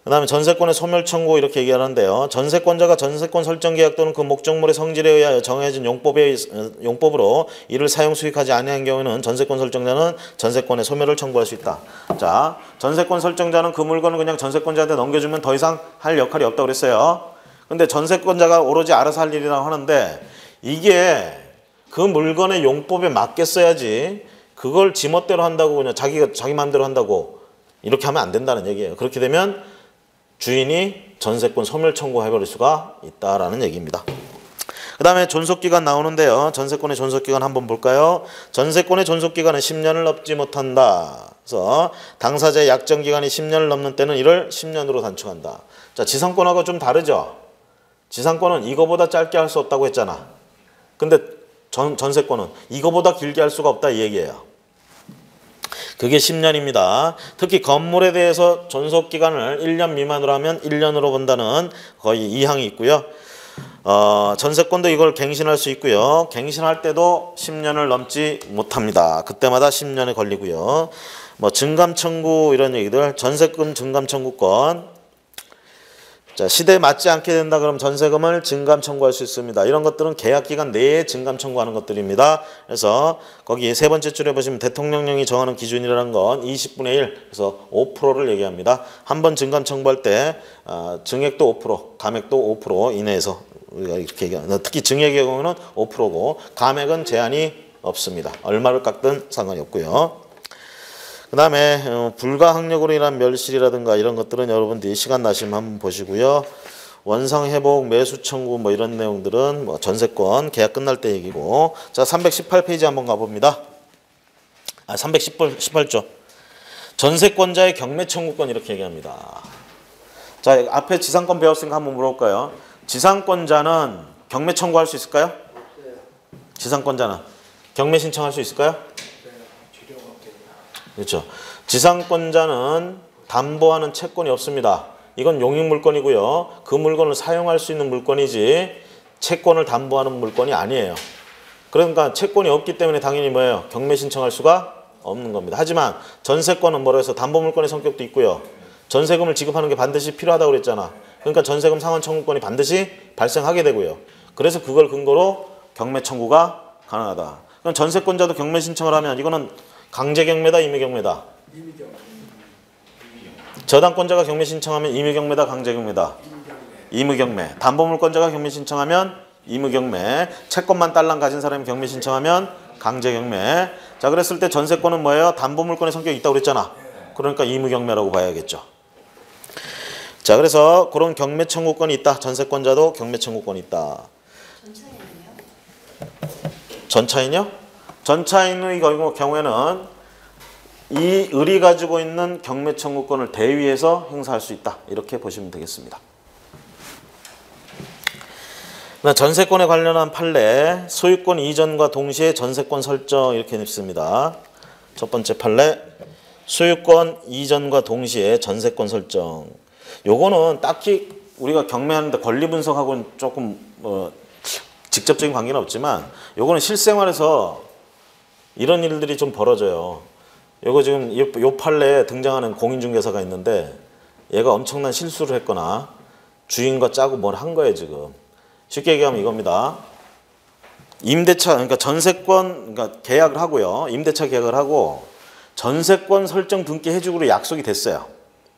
그 다음에 전세권의 소멸 청구 이렇게 얘기하는데요. 전세권자가 전세권 설정 계약 또는 그 목적물의 성질에 의하여 정해진 용법으로 이를 사용 수익하지 아니한 경우에는 전세권 설정자는 전세권의 소멸을 청구할 수 있다. 자, 전세권 설정자는 그 물건을 그냥 전세권자한테 넘겨주면 더 이상 할 역할이 없다고 그랬어요. 근데 전세권자가 오로지 알아서 할 일이라고 하는데 이게 그 물건의 용법에 맞게 써야지 그걸 지멋대로 한다고 그냥 자기 마음대로 한다고 이렇게 하면 안 된다는 얘기예요. 그렇게 되면 주인이 전세권 소멸 청구해버릴 수가 있다라는 얘기입니다. 그 다음에 존속기간 나오는데요. 전세권의 존속기간 한번 볼까요? 전세권의 존속기간은 10년을 넘지 못한다. 그래서 당사자의 약정기간이 10년을 넘는 때는 이를 10년으로 단축한다. 자, 지상권하고 좀 다르죠? 지상권은 이거보다 짧게 할 수 없다고 했잖아. 근데 전세권은 이거보다 길게 할 수가 없다 이 얘기예요. 그게 10년입니다. 특히 건물에 대해서 존속기간을 1년 미만으로 하면 1년으로 본다는 거의 이항이 있고요. 전세권도 이걸 갱신할 수 있고요. 갱신할 때도 10년을 넘지 못합니다. 그때마다 10년에 걸리고요. 뭐 증감 청구 이런 얘기들, 전세금 증감 청구권. 자, 시대에 맞지 않게 된다 그러면 전세금을 증감 청구할 수 있습니다. 이런 것들은 계약기간 내에 증감 청구하는 것들입니다. 그래서 거기 세 번째 줄에 보시면 대통령령이 정하는 기준이라는 건 20분의 1, 그래서 5%를 얘기합니다. 한 번 증감 청구할 때 증액도 5%, 감액도 5% 이내에서 우리가 이렇게 얘기합니다. 특히 증액의 경우는 5%고 감액은 제한이 없습니다. 얼마를 깎든 상관이 없고요. 그 다음에 불가항력으로 인한 멸실이라든가 이런 것들은 여러분들이 시간 나시면 한번 보시고요. 원상회복, 매수 청구 뭐 이런 내용들은 뭐 전세권 계약 끝날 때 얘기고. 자, 318페이지 한번 가봅니다. 318조. 전세권자의 경매 청구권 이렇게 얘기합니다. 자, 앞에 지상권 배웠으니까 한번 물어볼까요? 지상권자는 경매 청구할 수 있을까요? 지상권자는 경매 신청할 수 있을까요? 그렇죠. 지상권자는 담보하는 채권이 없습니다. 이건 용익물권이고요. 그 물건을 사용할 수 있는 물건이지 채권을 담보하는 물건이 아니에요. 그러니까 채권이 없기 때문에 당연히 뭐예요? 경매 신청할 수가 없는 겁니다. 하지만 전세권은 뭐라 해서 담보물건의 성격도 있고요. 전세금을 지급하는 게 반드시 필요하다고 그랬잖아. 그러니까 전세금 상환 청구권이 반드시 발생하게 되고요. 그래서 그걸 근거로 경매 청구가 가능하다. 그럼 전세권자도 경매 신청을 하면 이거는 강제경매다, 임의경매다? 저당권자가 경매 신청하면 임의경매다, 강제경매다? 임의경매. 담보물권자가 경매 신청하면 임의경매. 채권만 딸랑 가진 사람이 경매 신청하면 강제경매. 자, 그랬을 때 전세권은 뭐예요? 담보물권의 성격이 있다고 그랬잖아. 그러니까 임의경매라고 봐야겠죠. 자, 그래서 그런 경매 청구권이 있다. 전세권자도 경매 청구권이 있다. 전차인요? 전차인의 경우에는 이 을이 가지고 있는 경매 청구권을 대위에서 행사할 수 있다. 이렇게 보시면 되겠습니다. 전세권에 관련한 판례, 소유권 이전과 동시에 전세권 설정 이렇게 냈습니다. 첫 번째 판례, 소유권 이전과 동시에 전세권 설정. 요거는 딱히 우리가 경매하는데 권리 분석하고는 조금 직접적인 관계는 없지만 요거는 실생활에서 이런 일들이 좀 벌어져요. 요거 지금 요 판례에 등장하는 공인중개사가 있는데 얘가 엄청난 실수를 했거나 주인과 짜고 뭘 한 거예요 지금. 쉽게 얘기하면 이겁니다. 임대차, 그러니까 전세권, 그러니까 계약을 하고요. 임대차 계약을 하고 전세권 설정 등기 해주기로 약속이 됐어요.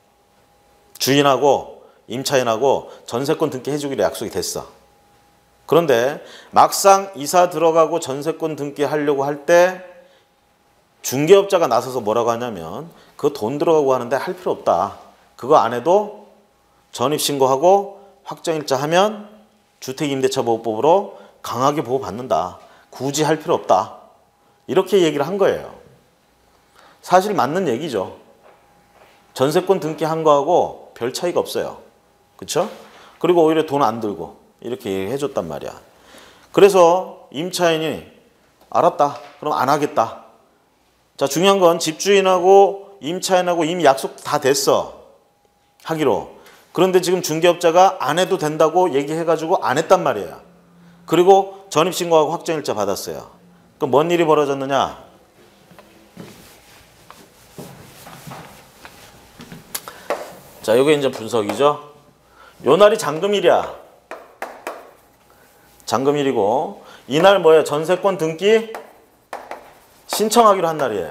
주인하고 임차인하고 전세권 등기 해주기로 약속이 됐어. 그런데 막상 이사 들어가고 전세권 등기 하려고 할 때 중개업자가 나서서 뭐라고 하냐면 그거 돈 들어가고 하는데 할 필요 없다. 그거 안 해도 전입신고하고 확정일자 하면 주택임대차보호법으로 강하게 보호받는다. 굳이 할 필요 없다. 이렇게 얘기를 한 거예요. 사실 맞는 얘기죠. 전세권 등기한 거하고 별 차이가 없어요. 그렇죠? 그리고 오히려 돈 안 들고 이렇게 얘기해줬단 말이야. 그래서 임차인이 알았다. 그럼 안 하겠다. 자, 중요한 건 집주인하고 임차인하고 이미 약속 다 됐어. 하기로. 그런데 지금 중개업자가 안 해도 된다고 얘기해가지고 안 했단 말이에요. 그리고 전입신고하고 확정일자 받았어요. 그럼 뭔 일이 벌어졌느냐? 자, 이게 이제 분석이죠. 요 날이 잔금일이야. 잔금일이고 이날 뭐예요? 전세권 등기 신청하기로 한 날이에요.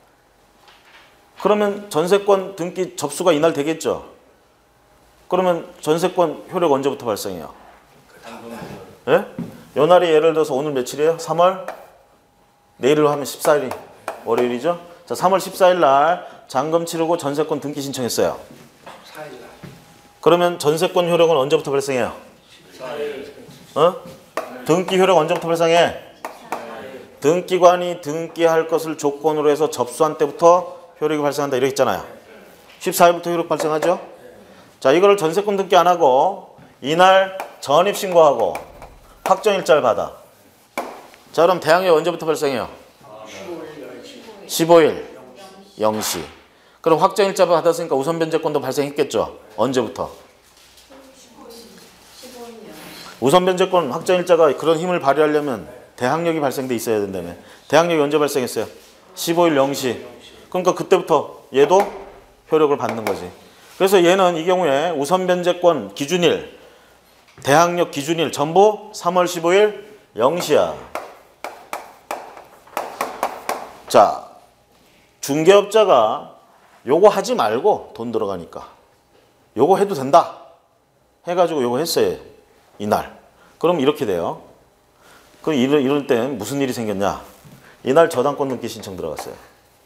그러면 전세권 등기 접수가 이날 되겠죠? 그러면 전세권 효력 언제부터 발생해요? 예? 요 날이 예를 들어서 오늘 며칠이에요? 3월? 내일로 하면 14일이 월요일이죠? 자, 3월 14일 날 잔금 치르고 전세권 등기 신청했어요. 4일 날. 그러면 전세권 효력은 언제부터 발생해요? 14일. 등기 효력 언제부터 발생해? 14일. 등기관이 등기할 것을 조건으로 해서 접수한 때부터 효력이 발생한다 이렇게 했잖아요. 14일부터 효력 발생하죠? 자, 이거를 전세권 등기 안 하고 이날 전입신고하고 확정일자를 받아. 자, 그럼 대항력 언제부터 발생해요? 15일 0시. 그럼 확정일자 받았으니까 우선변제권도 발생했겠죠? 언제부터? 우선변제권 확정일자가 그런 힘을 발휘하려면 대항력이 발생돼 있어야 된다며. 대항력이 언제 발생했어요? 15일 0시. 그러니까 그때부터 얘도 효력을 받는 거지. 그래서 얘는 이 경우에 우선변제권 기준일, 대항력 기준일 전부 3월 15일 0시야. 자, 중개업자가 요거 하지 말고 돈 들어가니까 요거 해도 된다 해가지고 요거 했어요. 이날. 그럼 이렇게 돼요. 그럼 이럴 땐 무슨 일이 생겼냐? 이날 저당권 등기 신청 들어갔어요.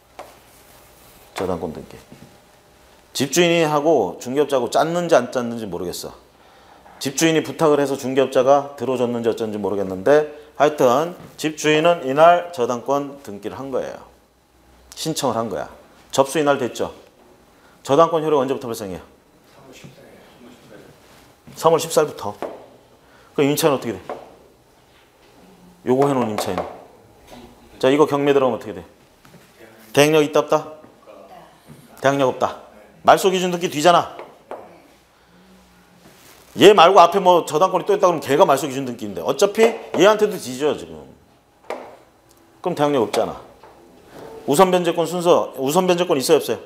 저당권 등기. 집주인이 하고 중개업자하고 짰는지 안 짰는지 모르겠어. 집주인이 부탁을 해서 중개업자가 들어줬는지 어쩐지 모르겠는데 하여튼 집주인은 이날 저당권 등기를 한 거예요. 신청을 한 거야. 접수 이날 됐죠. 저당권 효력 언제부터 발생해요? 3월 14일부터. 그럼 임차인은 어떻게 돼? 요거 해놓은 임차인. 자, 이거 경매 들어가면 어떻게 돼? 대항력 있다 없다? 대항력 없다. 말소 기준 등기 뒤잖아. 얘 말고 앞에 뭐 저당권이 또 있다 그러면 걔가 말소 기준 등기인데 어차피 얘한테도 뒤져 지금. 그럼 대항력 없잖아. 우선변제권 순서, 우선변제권 있어요 없어요?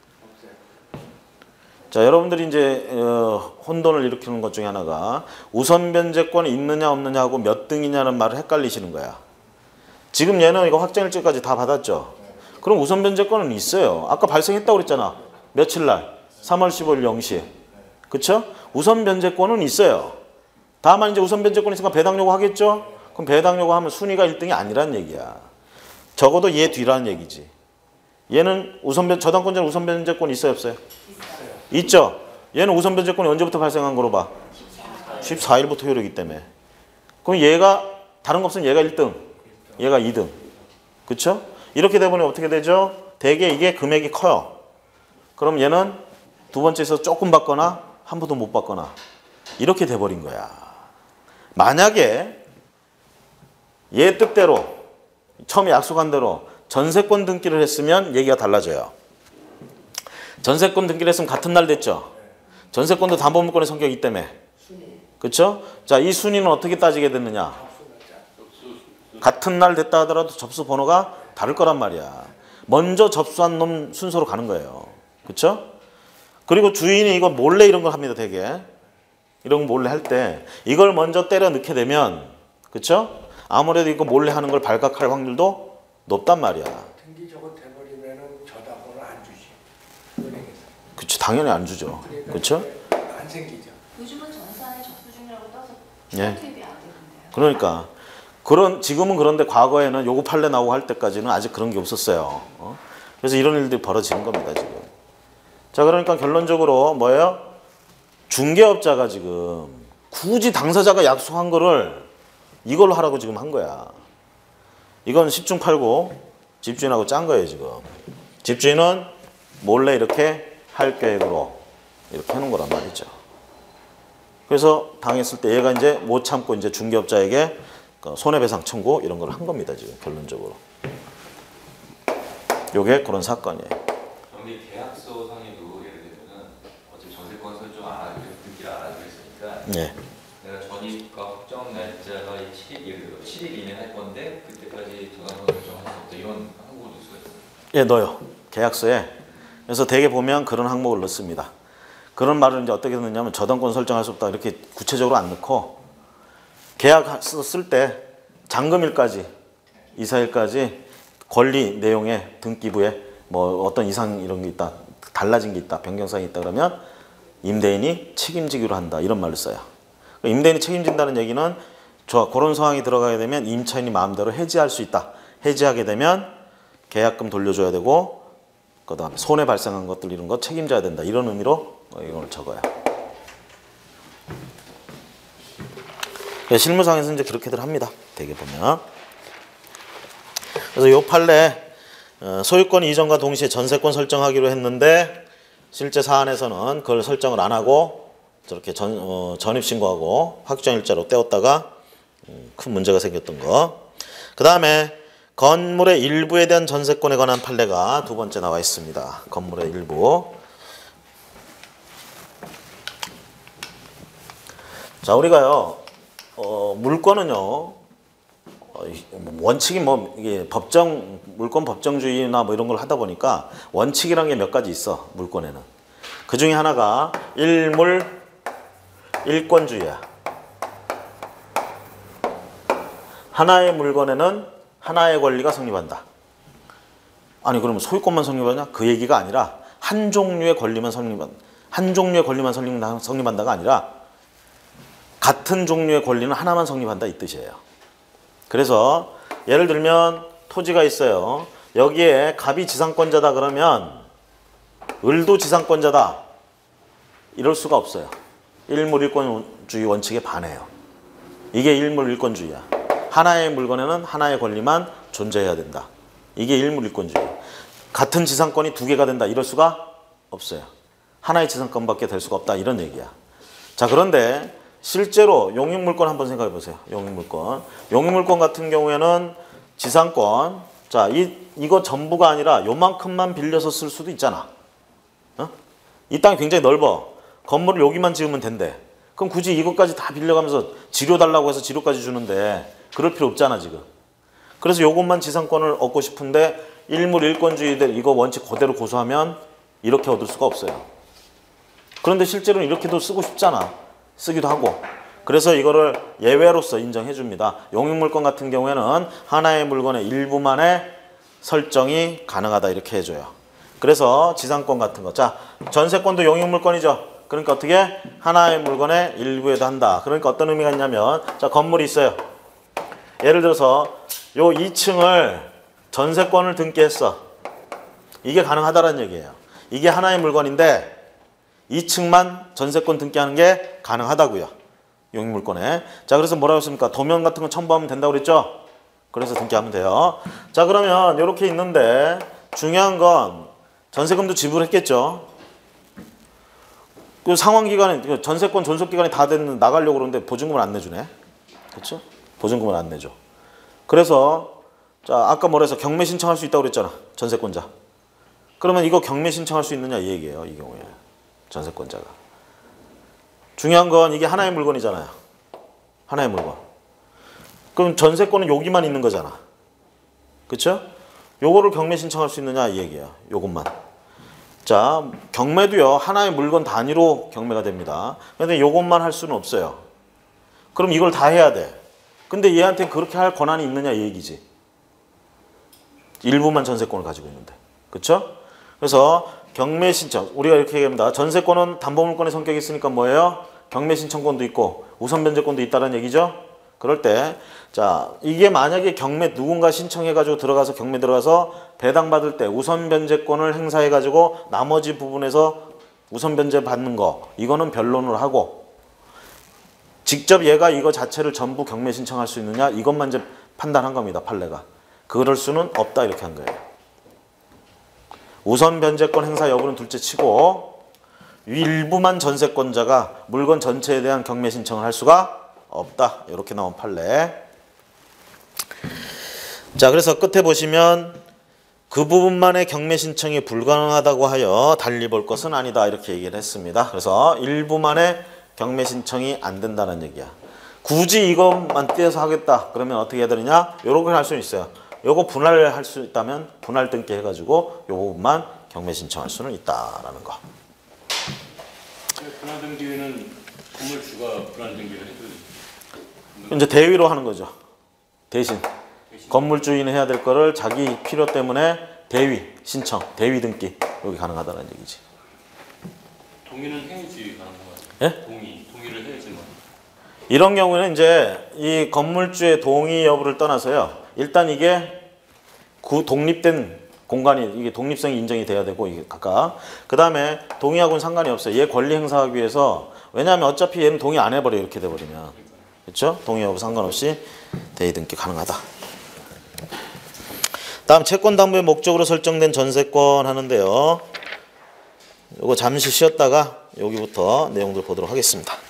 자, 여러분들이 이제 혼돈을 일으키는 것 중에 하나가 우선변제권이 있느냐 없느냐하고 몇 등이냐는 말을 헷갈리시는 거야. 지금 얘는 이거 확정일자까지 다 받았죠. 그럼 우선변제권은 있어요. 아까 발생했다고 그랬잖아. 며칠 날? 3월 15일 0시. 그쵸? 우선변제권은 있어요. 다만 이제 우선변제권이 있으니까 배당요구 하겠죠? 그럼 배당요구 하면 순위가 1등이 아니란 얘기야. 적어도 얘 뒤라는 얘기지. 얘는 저당권자는 우선변제권이 있어요 없어요? 있죠. 얘는 우선변제권이 언제부터 발생한 거로 봐? 14일부터 효력이기 때문에. 그럼 얘가 다른 거 없으면 얘가 1등, 얘가 2등. 그쵸? 이렇게 되면 어떻게 되죠? 대개 이게 금액이 커요. 그럼 얘는 두 번째에서 조금 받거나 한 번도 못 받거나 이렇게 돼버린 거야. 만약에 얘 뜻대로 처음에 약속한 대로 전세권 등기를 했으면 얘기가 달라져요. 전세권 등기를 했으면 같은 날 됐죠. 전세권도 담보물권의 성격이기 때문에. 그렇죠? 자, 이 순위는 어떻게 따지게 됐느냐? 같은 날 됐다 하더라도 접수 번호가 다를 거란 말이야. 먼저 접수한 놈 순서로 가는 거예요. 그렇죠? 그리고 주인이 이거 몰래 이런 걸 합니다. 되게. 이런 거 몰래 할 때 이걸 먼저 때려 넣게 되면 그렇죠? 아무래도 이거 몰래 하는 걸 발각할 확률도 높단 말이야. 등기 저거 돼버리면은 저당권을 안 주지. 은행에서. 그렇죠. 당연히 안 주죠. 그렇죠? 안 생기죠. 요즘은 전산에 접수 중이라고 떠서 예. 투입이 안 되던데요. 그러니까 지금은 그런데 과거에는 요거 판례 나오고 할 때까지는 아직 그런 게 없었어요. 그래서 이런 일들이 벌어지는 겁니다 지금. 자, 그러니까 결론적으로 뭐예요? 중개업자가 지금 굳이 당사자가 약속한 거를 이걸로 하라고 지금 한 거야. 이건 10중 8구 집주인하고 짠 거예요 지금. 집주인은 몰래 이렇게 할 계획으로 이렇게 해놓은 거란 말이죠. 그래서 당했을 때 얘가 이제 못 참고 이제 중개업자에게 손해배상 청구 이런 걸 한 겁니다 지금 결론적으로. 요게 그런 사건이에요. 그런데 계약서 상에도 예를 들면은 어차피 전세권 설정 안 하기로 등기를 안 하기로 했으니까 예. 내가 전입과 확정 날짜가 7일, 예를 들어 7일 이내 할 건데 그때까지 저당권 설정할 수 없다 이런 항목을 넣을 수가 있어요. 예, 넣어요. 계약서에. 그래서 대개 보면 그런 항목을 넣습니다. 그런 말을 이제 어떻게 듣느냐면 저당권 설정할 수 없다 이렇게 구체적으로 안 넣고 계약 쓸 때 잔금일까지 이사일까지 권리 내용에 등기부에 뭐 어떤 이상 이런 게 있다 달라진 게 있다 변경사항이 있다 그러면 임대인이 책임지기로 한다 이런 말을 써요. 임대인이 책임진다는 얘기는 그런 상황이 들어가게 되면 임차인이 마음대로 해지할 수 있다. 해지하게 되면 계약금 돌려줘야 되고 그다음에 손해 발생한 것들 이런 거 책임져야 된다. 이런 의미로 이걸 적어요. 실무상에서 이제 그렇게들 합니다. 되게 보면. 그래서 요 판례 소유권 이전과 동시에 전세권 설정하기로 했는데 실제 사안에서는 그걸 설정을 안 하고 저렇게 전입신고하고 확정일자로 떼었다가 큰 문제가 생겼던 거. 그 다음에 건물의 일부에 대한 전세권에 관한 판례가 두 번째 나와 있습니다. 건물의 일부. 자, 우리가요, 물건은요, 원칙이 뭐, 이게 물권 법정주의나 뭐 이런 걸 하다 보니까 원칙이라는 게 몇 가지 있어, 물권에는. 그 중에 하나가 일물, 일권주의야. 하나의 물건에는 하나의 권리가 성립한다. 아니, 그러면 소유권만 성립하냐? 그 얘기가 아니라 한 종류의 권리만 성립한다가 아니라 같은 종류의 권리는 하나만 성립한다 이 뜻이에요. 그래서 예를 들면 토지가 있어요. 여기에 갑이 지상권자다 그러면 을도 지상권자다 이럴 수가 없어요. 일물일권주의 원칙에 반해요. 이게 일물일권주의야. 하나의 물건에는 하나의 권리만 존재해야 된다. 이게 일물일권주의. 같은 지상권이 두 개가 된다 이럴 수가 없어요. 하나의 지상권밖에 될 수가 없다 이런 얘기야. 자, 그런데 실제로 용익물권 한번 생각해 보세요. 용익물권 같은 경우에는 지상권, 자, 이거 전부가 아니라 요만큼만 빌려서 쓸 수도 있잖아. 이 땅이 굉장히 넓어. 건물을 여기만 지으면 된대. 그럼 굳이 이것까지 다 빌려가면서 지료 달라고 해서 지료까지 주는데 그럴 필요 없잖아 지금. 그래서 요것만 지상권을 얻고 싶은데 일물일권주의들 이거 원칙 그대로 고수하면 이렇게 얻을 수가 없어요. 그런데 실제로는 이렇게도 쓰고 싶잖아. 쓰기도 하고. 그래서 이거를 예외로서 인정해 줍니다. 용익물권 같은 경우에는 하나의 물건의 일부만의 설정이 가능하다 이렇게 해줘요. 그래서 지상권 같은 거. 자, 전세권도 용익물권이죠. 그러니까 어떻게? 하나의 물건의 일부에도 한다. 그러니까 어떤 의미가 있냐면, 자, 건물이 있어요. 예를 들어서 요 2층을 전세권을 등기했어. 이게 가능하다는 얘기예요. 이게 하나의 물건인데 2층만 전세권 등기하는 게 가능하다고요. 용익물권에. 자, 그래서 뭐라고 했습니까? 도면 같은 거 첨부하면 된다고 그랬죠? 그래서 등기하면 돼요. 자, 그러면 이렇게 있는데 중요한 건 전세금도 지불했겠죠? 그 상환기간에, 전세권 존속기간이 다 됐는데 나가려고 그러는데 보증금을 안 내주네. 그렇죠? 보증금을 안 내줘. 그래서 자, 아까 뭐라 해서 경매 신청할 수 있다고 그랬잖아. 전세권자. 그러면 이거 경매 신청할 수 있느냐 이 얘기예요. 이 경우에. 전세권자가. 중요한 건 이게 하나의 물건이잖아요. 하나의 물건. 그럼 전세권은 여기만 있는 거잖아. 그렇죠? 요거를 경매 신청할 수 있느냐 이 얘기예요. 요것만. 자, 경매도요. 하나의 물건 단위로 경매가 됩니다. 그런데 요것만 할 수는 없어요. 그럼 이걸 다 해야 돼. 근데 얘한테 그렇게 할 권한이 있느냐 이 얘기지. 일부만 전세권을 가지고 있는데. 그렇죠? 그래서 경매 신청, 우리가 이렇게 얘기합니다. 전세권은 담보물권의 성격이 있으니까 뭐예요? 경매 신청권도 있고 우선 변제권도 있다는 얘기죠. 그럴 때, 자, 이게 만약에 경매 누군가 신청해가지고 들어가서 경매 들어가서 배당받을 때 우선 변제권을 행사해가지고 나머지 부분에서 우선 변제 받는 거, 이거는 변론을 하고 직접 얘가 이거 자체를 전부 경매 신청할 수 있느냐 이것만 이제 판단한 겁니다. 판례가. 그럴 수는 없다 이렇게 한 거예요. 우선 변제권 행사 여부는 둘째 치고 일부만 전세권자가 물건 전체에 대한 경매 신청을 할 수가 없다. 이렇게 나온 판례. 자, 그래서 끝에 보시면 그 부분만의 경매 신청이 불가능하다고 하여 달리 볼 것은 아니다. 이렇게 얘기를 했습니다. 그래서 일부만의 경매 신청이 안 된다는 얘기야. 굳이 이것만 떼서 하겠다. 그러면 어떻게 해야 되느냐? 요렇게 할 수는 있어요. 요거 분할할 수 있다면 분할 등기 해가지고 요 부분만 경매 신청할 수는 있다라는 거. 불안등기는 건물주가 불안등기를 해도 이제 대위로 하는 거죠. 대신 건물주인이 해야 될 거를 자기 필요 때문에 대위 신청, 대위 등기 여기 가능하다는 얘기지. 동의는 해야지 가는 거 같아요. 예? 동의를 해야지만. 이런 경우에는 이제 이 건물주의 동의 여부를 떠나서요. 일단 이게 독립된 공간이 이게 독립성이 인정이 돼야 되고 이게 각각. 그 다음에 동의하고는 상관이 없어요. 얘 권리 행사하기 위해서 왜냐하면 어차피 얘는 동의 안 해버려 이렇게 돼버리면 그렇죠? 동의 여부 상관없이 대위 등기 가능하다. 다음 채권 담보의 목적으로 설정된 전세권 하는데요. 이거 잠시 쉬었다가 여기부터 내용들 보도록 하겠습니다.